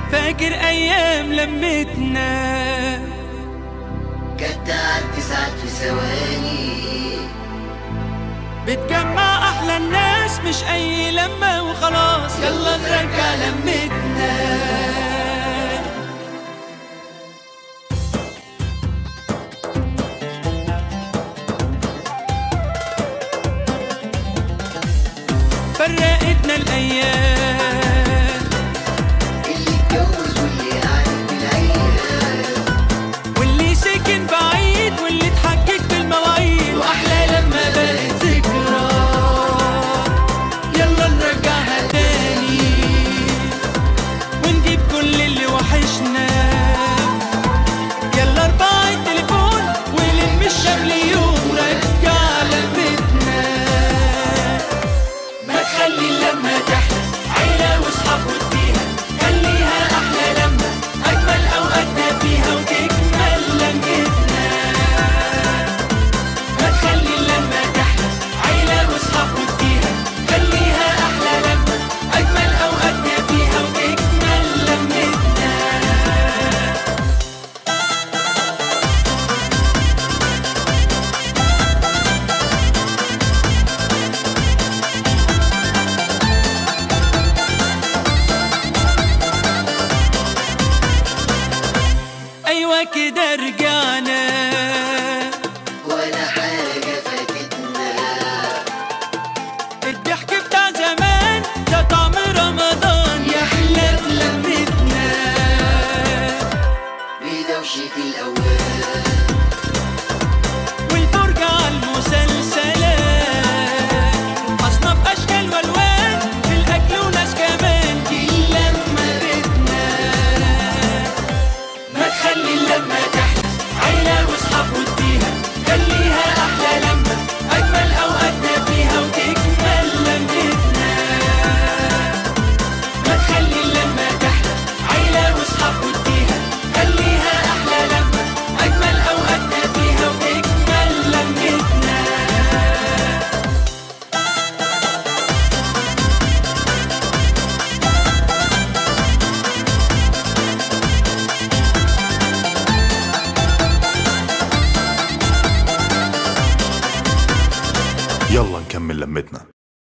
فاكر ايام لمتنا كانت تعدي ساعات في ثواني، بتجمع احلى الناس مش اي لمة وخلاص. يلا نرجع لمتنا. فرقتنا الايام، اللي اتجوز واللي قاعد بالعيال، واللي سكن بعيد واللي اتحكك بالمواعيد، واحلى لما بقت ذكرى. يلا نرجعها تاني ونجيب كل اللي وحشنا. يلا ارفع التليفون ولم الشمل يوم. رجع لمتنا، ما تخلي اللمة تحلى عيلة واصحاب وديها. خليها احلى لمة، اجمل اوقاتنا فيها وتكمل لمتنا. ما تخلي اللمة تحلى عيلة واصحاب وديها. خليها احلى لمة، اجمل اوقاتنا فيها وتكمل لمتنا. ايوه كده رجعنا، ولا حاجة فاتتنا. الضحك بتاع زمان ده طعم رمضان. يا احلى بلمتنا، بدوشة الأوان والفرجة على المسلسلات. أصناف أشكال والوان في الأكل وناس كمان. دي اللمة بيتنا، ما تخلي اللمة تحلى عيلة واصحاب وديها. خليها أحلى لمة، أجمل أوقاتنا فيها وتكمل لمتنا. ما تخلي اللمة تحلى عيلة واصحاب وديها. خليها أحلى لمة، أجمل أوقاتنا فيها وتكمل لمتنا. يلا نكمل لمتنا.